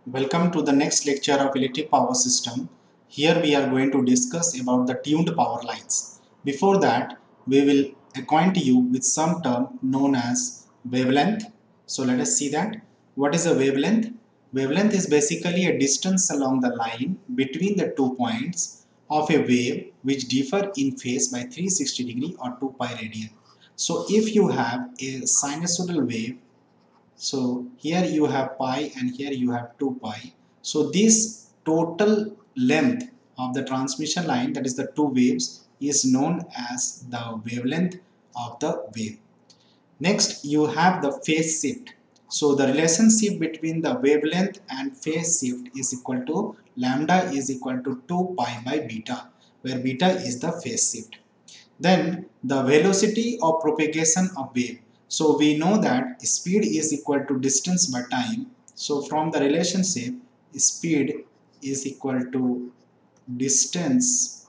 Welcome to the next lecture of electric power system. Here we are going to discuss about the tuned power lines. Before that, we will acquaint you with some term known as wavelength. So let us see that. What is a wavelength? Wavelength is basically a distance along the line between the 2 points of a wave which differ in phase by 360 degree or 2 pi radian. So if you have a sinusoidal wave, so here you have pi and here you have 2 pi. So this total length of the transmission line, that is the two waves, is known as the wavelength of the wave. Next you have the phase shift. So the relationship between the wavelength and phase shift is equal to lambda is equal to 2 pi by beta, where beta is the phase shift. Then the velocity of propagation of wave. So we know that speed is equal to distance by time. So from the relationship, speed is equal to distance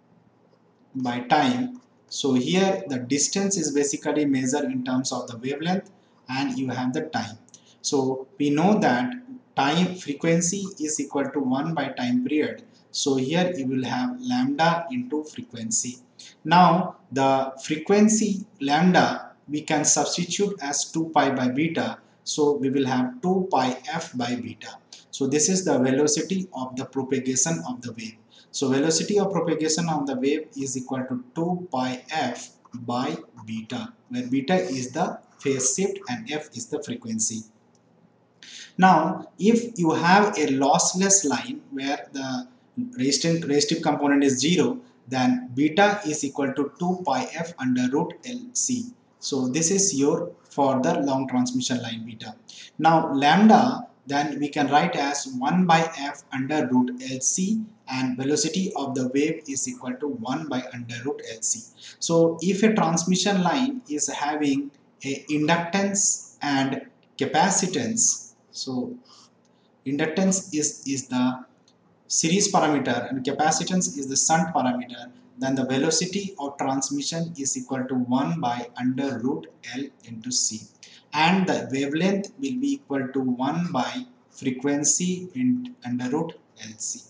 by time. So here the distance is basically measured in terms of the wavelength and you have the time. So we know that time frequency is equal to 1 by time period. So here you will have lambda into frequency. Now the frequency lambda we can substitute as 2 pi by beta. So we will have 2 pi f by beta. So this is the velocity of the propagation of the wave. So velocity of propagation of the wave is equal to 2 pi f by beta, where beta is the phase shift and f is the frequency. Now if you have a lossless line where the resistive component is 0, then beta is equal to 2 pi f under root LC. So this is your for the long transmission line beta. Now lambda then we can write as 1 by f under root LC, and velocity of the wave is equal to 1 by under root LC. So if a transmission line is having a inductance and capacitance, so inductance is the series parameter and capacitance is the shunt parameter, then the velocity of transmission is equal to 1 by under root L into C, and the wavelength will be equal to 1 by frequency in under root LC.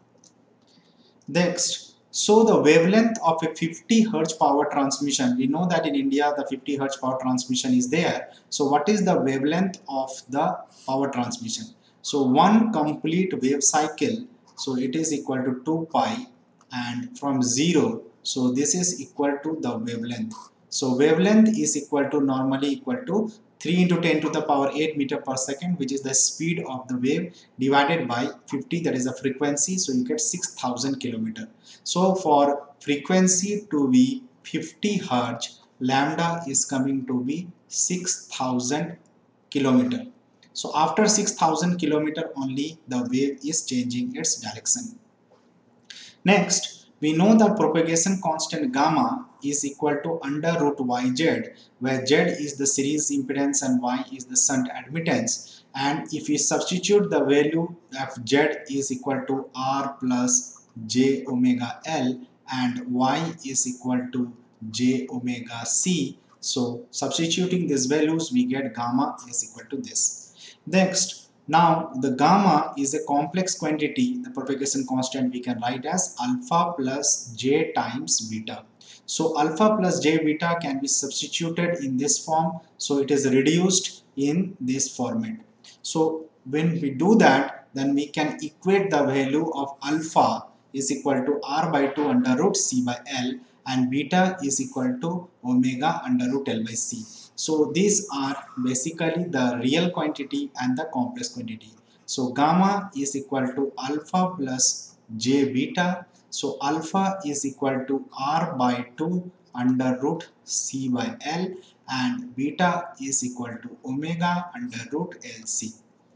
Next, so the wavelength of a 50 Hz power transmission, we know that in India the 50 Hz power transmission is there. So what is the wavelength of the power transmission? So one complete wave cycle, so it is equal to 2 pi, and from 0, so this is equal to the wavelength. So wavelength is equal to normally equal to 3 into 10 to the power 8 meter per second, which is the speed of the wave, divided by 50, that is the frequency, so you get 6000 kilometer. So for frequency to be 50 Hz, lambda is coming to be 6000 kilometer. So after 6000 kilometer only the wave is changing its direction. Next, we know that propagation constant gamma is equal to under root yz, where z is the series impedance and y is the shunt admittance. And if we substitute the value of z is equal to r plus j omega l and y is equal to j omega c, so substituting these values we get gamma is equal to this. Next, now the gamma is a complex quantity, the propagation constant we can write as alpha plus j times beta. So alpha plus j beta can be substituted in this form, so it is reduced in this format. So when we do that, then we can equate the value of alpha is equal to r by 2 under root c by l, and beta is equal to omega under root L by C. So these are basically the real quantity and the complex quantity. So gamma is equal to alpha plus j beta. So alpha is equal to r by 2 under root c by L, and beta is equal to omega under root LC.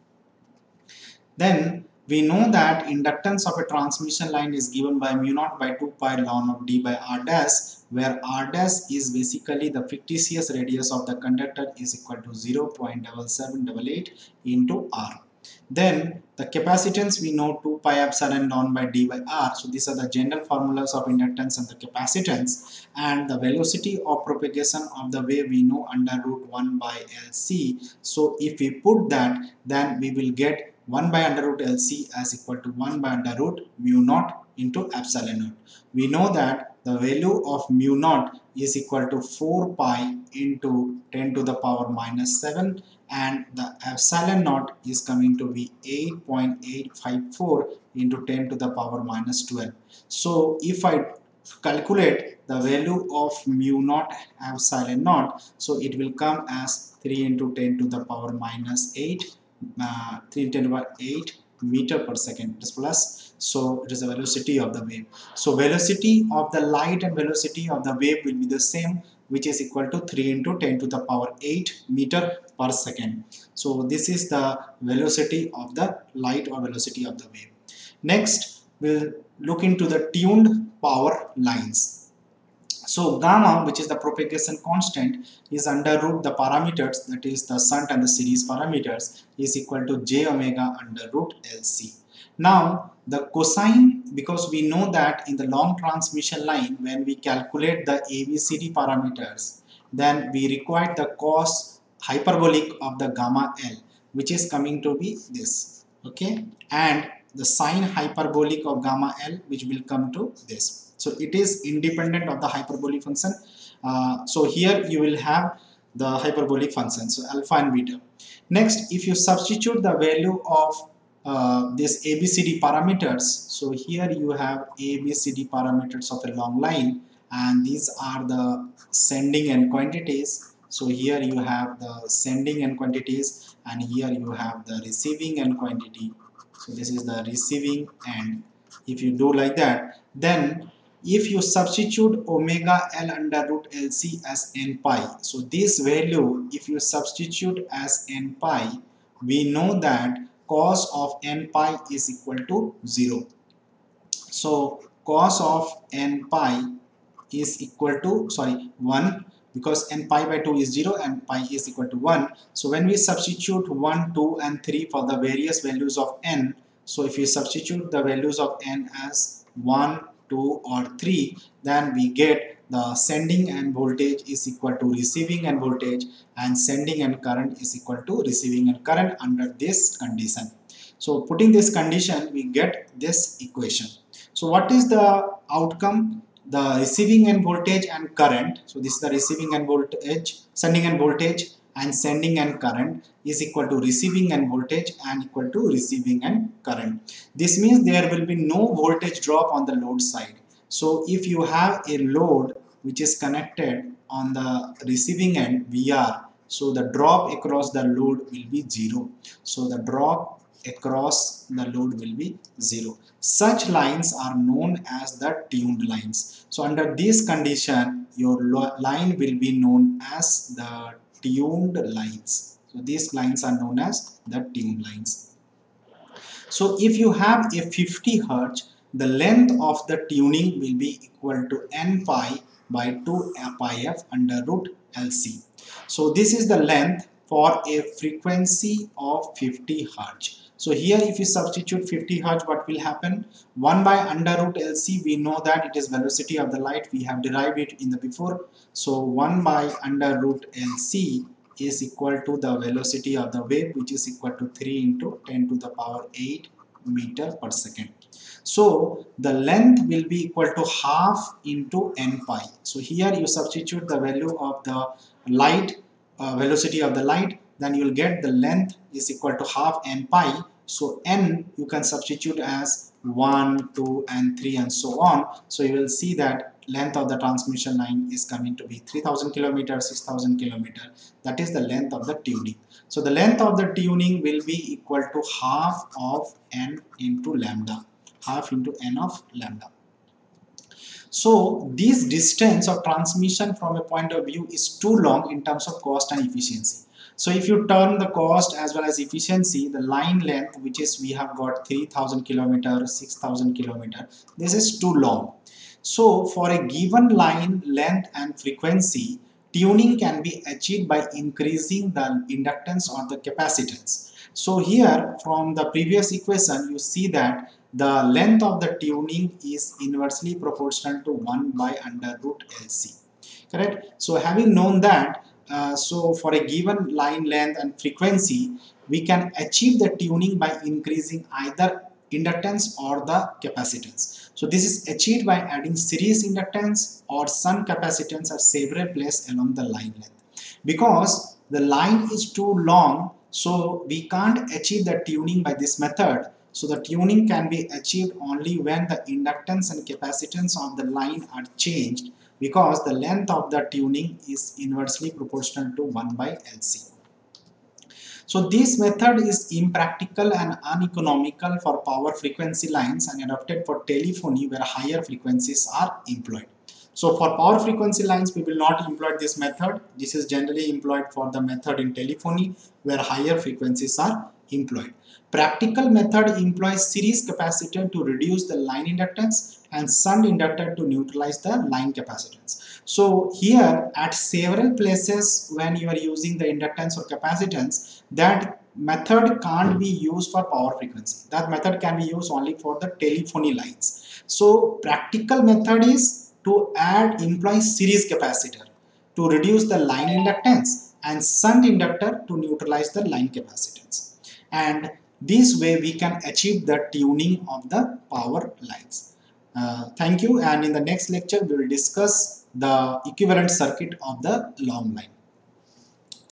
Then we know that inductance of a transmission line is given by mu naught by 2 pi ln of d by r dash, where r dash is basically the fictitious radius of the conductor is equal to 0.7788 into r. Then the capacitance we know 2 pi epsilon ln by d by r. So these are the general formulas of inductance and the capacitance. And the velocity of propagation of the wave we know under root 1 by LC. So if we put that, then we will get 1 by under root LC as equal to 1 by under root mu naught into epsilon naught. We know that the value of mu naught is equal to 4 pi into 10 to the power minus 7, and the epsilon naught is coming to be 8.854 into 10 to the power minus 12. So if I calculate the value of mu naught epsilon naught, so it will come as 3 into 10 to the power minus 8, 3 into 10 to the power 8 meter per second plus, so it is the velocity of the wave. So velocity of the light and velocity of the wave will be the same, which is equal to 3 into 10 to the power 8 meter per second. So this is the velocity of the light or velocity of the wave. Next, we'll look into the tuned power lines. So gamma, which is the propagation constant, is under root the parameters, that is the shunt and the series parameters, is equal to j omega under root LC. Now the cosine, because we know that in the long transmission line, when we calculate the ABCD parameters, then we require the cos hyperbolic of the gamma L, which is coming to be this, okay, and the sine hyperbolic of gamma L, which will come to this. So it is independent of the hyperbolic function. So here you will have the hyperbolic function, so alpha and beta. Next, if you substitute the value of this ABCD parameters, so here you have ABCD parameters of a long line, and these are the sending end quantities. So here you have the sending end quantities, and here you have the receiving end quantity. So this is the receiving end. If you do like that, then if you substitute omega L under root LC as n pi, so this value, if you substitute as n pi, we know that cos of n pi is equal to 0. So cos of n pi is equal to 1, because n pi by 2 is 0 and pi is equal to 1. So when we substitute 1, 2 and 3 for the various values of n, so if we substitute the values of n as 1, 2 or 3, then we get the sending end voltage is equal to receiving end voltage, and sending end current is equal to receiving end current under this condition. So putting this condition, we get this equation. So what is the outcome? The receiving end voltage and current, so this is the receiving end voltage, sending end voltage and sending end current is equal to receiving end voltage and equal to receiving end current. This means there will be no voltage drop on the load side. So if you have a load which is connected on the receiving end VR, so the drop across the load will be 0. So the drop across the load will be 0. Such lines are known as the tuned lines. So under this condition, your line will be known as the tuned lines. So these lines are known as the tuned lines. So if you have a 50 Hertz, the length of the tuning will be equal to n pi by 2 pi f under root LC. So this is the length for a frequency of 50 Hertz. So here if you substitute 50 Hertz, what will happen? 1 by under root LC, we know that it is velocity of the light. We have derived it in the before. So 1 by under root LC is equal to the velocity of the wave, which is equal to 3 into 10 to the power 8 meter per second. So the length will be equal to half into n pi. So here you substitute the value of the light, velocity of the light, then you will get the length is equal to half n pi. So n you can substitute as 1, 2 and 3 and so on. So you will see that length of the transmission line is coming to be 3000 km, 6000 km. That is the length of the tuning. So the length of the tuning will be equal to half of n into lambda, half into n of lambda. So this distance of transmission from a point of view is too long in terms of cost and efficiency. So if you turn the cost as well as efficiency, the line length, which is we have got 3000 km, 6000 km, this is too long. So for a given line length and frequency, tuning can be achieved by increasing the inductance or the capacitance. So here from the previous equation, you see that the length of the tuning is inversely proportional to 1 by under root LC. Correct? So having known that, So for a given line length and frequency, we can achieve the tuning by increasing either inductance or the capacitance. So this is achieved by adding series inductance or shunt capacitance at several places along the line length. Because the line is too long, so we can't achieve the tuning by this method. So the tuning can be achieved only when the inductance and capacitance of the line are changed, because the length of the tuning is inversely proportional to 1 by LC. So this method is impractical and uneconomical for power frequency lines and adopted for telephony where higher frequencies are employed. So for power frequency lines, we will not employ this method. This is generally employed for the method in telephony where higher frequencies are employed. Practical method employs series capacitor to reduce the line inductance and shunt inductor to neutralize the line capacitance. So here at several places when you are using the inductance or capacitance, that method can't be used for power frequency. That method can be used only for the telephony lines. So practical method is to employ series capacitor to reduce the line inductance and shunt inductor to neutralize the line capacitance. And this way we can achieve the tuning of the power lines. Thank you, and in the next lecture we will discuss the equivalent circuit of the long line.